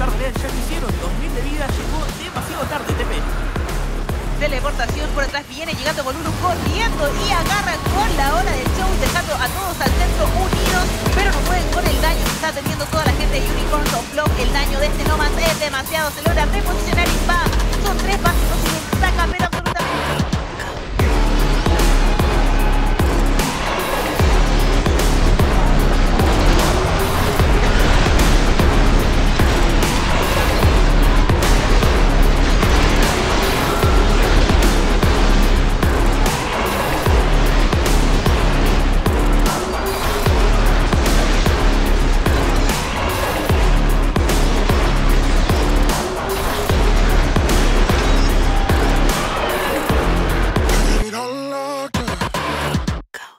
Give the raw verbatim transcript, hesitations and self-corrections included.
tarde, ya lo hicieron. dos mil de vida, llegó demasiado tarde, T P. Teleportación por atrás, viene llegando Bolulu corriendo y agarra con la ola del show, dejando a todos al centro unidos, pero no pueden con el daño que está teniendo toda la gente de Unicorns of Flow. El daño de este Nomad es demasiado, se logra reposicionar y va. Son tres básicos y le saca, pero